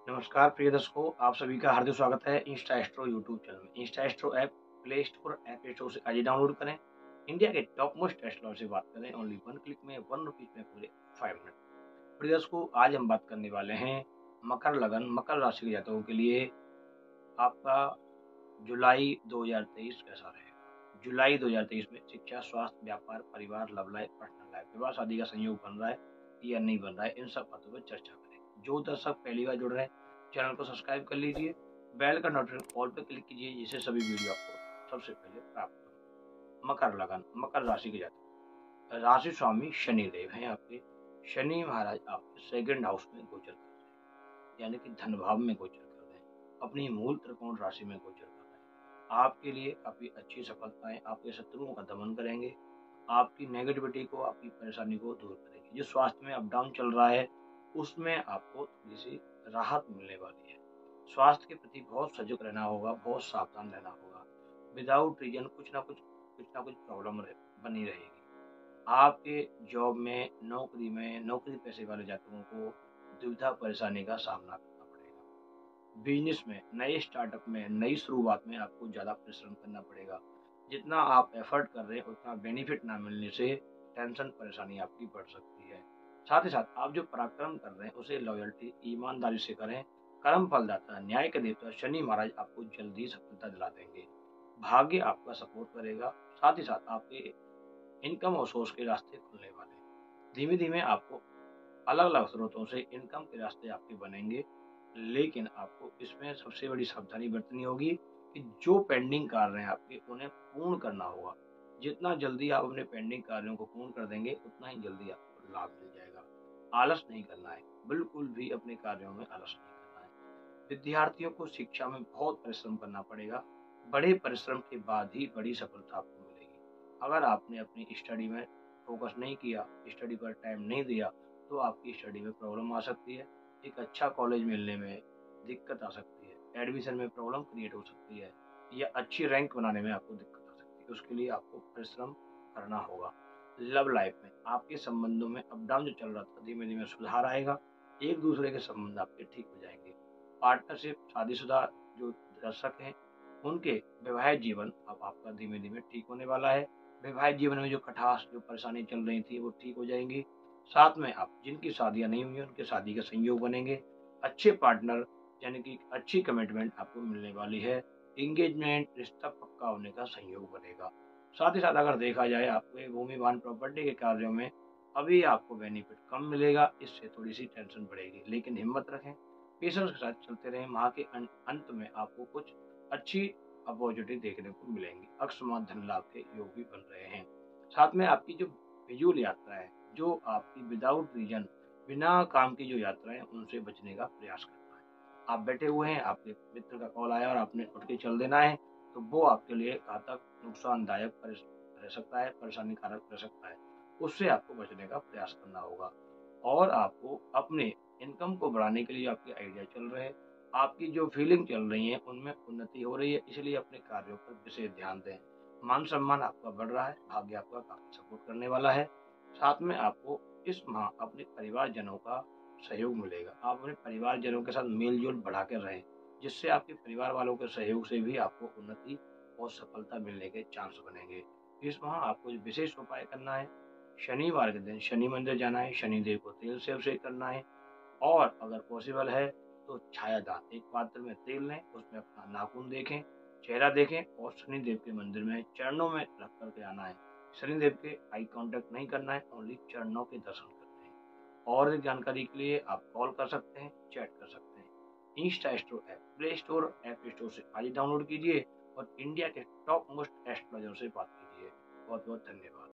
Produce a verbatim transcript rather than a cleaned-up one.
नमस्कार प्रिय दर्शकों, आप सभी का हार्दिक स्वागत है इंस्टा एस्ट्रो यूट्यूब चैनल में। Insta astro app play store app store से आज ही डाउनलोड करें। इंडिया के टॉप मोस्ट एस्ट्रोलॉजर से बात करें ओनली वन क्लिक में, वन रुपीज में पूरे फाइव मिनट। प्रिय दर्शकों, आज हम बात करने वाले हैं मकर लगन मकर राशि के जातकों के लिए आपका जुलाई दो हज़ार तेईस कैसा रहेगा। जुलाई दो हज़ार तेईस में शिक्षा, स्वास्थ्य, व्यापार, परिवार, लव लाइफ, पर्सनल लाइफ, विवाह शादी का संयोग बन रहा है या नहीं बन रहा है, इन सब बातों पर चर्चा करेंगे। जो दर्शक पहली बार जुड़ रहे हैं, चैनल को सब्सक्राइब कर लीजिए, बेल का नोटिफिकेशन ऑल पर क्लिक कीजिए, जिससे सभी वीडियो आपको सबसे पहले प्राप्त हो। मकर लगन मकर राशि के जातक, राशि स्वामी शनि देव हैं आपके। शनि महाराज आपके सेकंड हाउस में गोचर कर रहे हैं, यानी कि धन भाव में गोचर कर रहे हैं, अपनी मूल त्रिकोण राशि में गोचर कर रहे हैं। आपके लिए काफी अच्छी सफलताएं, आपके शत्रुओं का दमन करेंगे, आपकी नेगेटिविटी को, आपकी परेशानी को दूर करेंगे। जो स्वास्थ्य में अप डाउन चल रहा है उसमें आपको थोड़ी सी राहत मिलने वाली है। स्वास्थ्य के प्रति बहुत सजग रहना होगा, बहुत सावधान रहना होगा। विदाउट रीजन कुछ ना कुछ कुछ ना कुछ प्रॉब्लम रह, बनी रहेगी। आपके जॉब में, नौकरी में, नौकरी पैसे वाले जातकों को दुविधा परेशानी का सामना करना पड़ेगा। बिजनेस में, नए स्टार्टअप में, नई शुरुआत में आपको ज़्यादा परिश्रम करना पड़ेगा। जितना आप एफर्ट कर रहे हैं उतना बेनिफिट ना मिलने से टेंशन परेशानी आपकी बढ़ सकती है। साथ ही साथ आप जो पराक्रम कर रहे हैं उसे लॉयल्टी, ईमानदारी से करें। कर्म फलदाता, न्याय के देवता शनि महाराज आपको जल्दी सफलता दिला देंगे। भाग्य आपका सपोर्ट करेगा। साथ ही साथ आपके इनकम और सोर्स के रास्ते खुलने वाले हैं। धीमे धीमे आपको अलग अलग स्रोतों से इनकम के रास्ते आपके बनेंगे, लेकिन आपको इसमें सबसे बड़ी सावधानी बरतनी होगी कि जो पेंडिंग कार्य हैं आपके उन्हें पूर्ण करना होगा। जितना जल्दी आप अपने पेंडिंग कार्यों को पूर्ण कर देंगे उतना ही जल्दी आपको लाभ मिल जाएगा। आलस नहीं करना है, बिल्कुल भी अपने कार्यों में आलस नहीं करना है। विद्यार्थियों को शिक्षा में बहुत परिश्रम करना पड़ेगा। बड़े परिश्रम के बाद ही बड़ी सफलता आपको मिलेगी। अगर आपने अपनी स्टडी में फोकस नहीं किया, स्टडी पर टाइम नहीं दिया, तो आपकी स्टडी में प्रॉब्लम आ सकती है। एक अच्छा कॉलेज मिलने में दिक्कत आ सकती है, एडमिशन में प्रॉब्लम क्रिएट हो सकती है, या अच्छी रैंक बनाने में आपको दिक्कत आ सकती है। उसके लिए आपको परिश्रम करना होगा। लव लाइफ में आपके संबंधों में अप डाउन जो चल रहा था, धीमे धीमे सुधार आएगा। एक दूसरे के संबंध आपके ठीक हो जाएंगे। पार्टनरशिप, शादीशुदा जो दर्शक हैं उनके वैवाहिक जीवन अब आपका धीमे धीमे ठीक होने वाला है। वैवाहिक जीवन में जो खटास, जो परेशानी चल रही थी वो ठीक हो जाएंगी। साथ में आप जिनकी शादियां नहीं हुई हैं उनके शादी का संयोग बनेंगे। अच्छे पार्टनर, यानी कि अच्छी कमिटमेंट आपको मिलने वाली है। एंगेजमेंट, रिश्ता पक्का होने का संयोग बनेगा। साथ ही साथ अगर देखा जाए, आपको ये भूमि वाहन प्रॉपर्टी के कार्यों में अभी आपको बेनिफिट कम मिलेगा, इससे थोड़ी सी टेंशन बढ़ेगी, लेकिन हिम्मत रखें, पेशेंस के साथ चलते रहें। माह के अं- अंत में आपको कुछ अच्छी अपॉर्चुनिटी देखने को मिलेंगी। अकस्मात धन लाभ के योग भी बन रहे हैं। साथ में आपकी जो फिजूल यात्रा है, जो आपकी विदाउट रीजन, बिना काम की जो यात्रा है, उनसे बचने का प्रयास करना है। आप बैठे हुए हैं, आपके मित्र का कॉल आया और आपने उठ के चल देना है, तो वो आपके लिए घातक, नुकसानदायक परेश- रह सकता है, परेशानी कारक रह सकता है। उससे आपको बचने का प्रयास करना होगा। और आपको अपने इनकम को बढ़ाने के लिए आपके आइडिया चल रहे हैं, आपकी जो फीलिंग चल रही है उनमें उन्नति हो रही है, इसलिए अपने कार्यों पर विशेष ध्यान दें। मान सम्मान आपका बढ़ रहा है, भाग्य आपका काफी सपोर्ट करने वाला है। साथ में आपको इस माह अपने परिवारजनों का सहयोग मिलेगा। आप अपने परिवारजनों के साथ मेल जोल बढ़ा कर रहें, जिससे आपके परिवार वालों के सहयोग से भी आपको उन्नति और सफलता मिलने के चांस बनेंगे। इस माह आपको जो विशेष उपाय करना है, शनिवार के दिन शनि मंदिर जाना है, शनिदेव को तेल से अभिषेक करना है, और अगर पॉसिबल है तो छायादान एक पात्र में तेल लें, उसमें अपना नाखून देखें, चेहरा देखें, और शनिदेव के मंदिर में चरणों में रख करके आना है। शनिदेव के आई कांटेक्ट नहीं करना है, ओनली चरणों के दर्शन करने हैं। और अधिक जानकारी के लिए आप कॉल कर सकते हैं, चैट कर सकते हैं। Insta astro app play store app store से आज ही डाउनलोड कीजिए और इंडिया के टॉप मोस्ट एस्ट्रोलॉजर से बात कीजिए। बहुत बहुत धन्यवाद।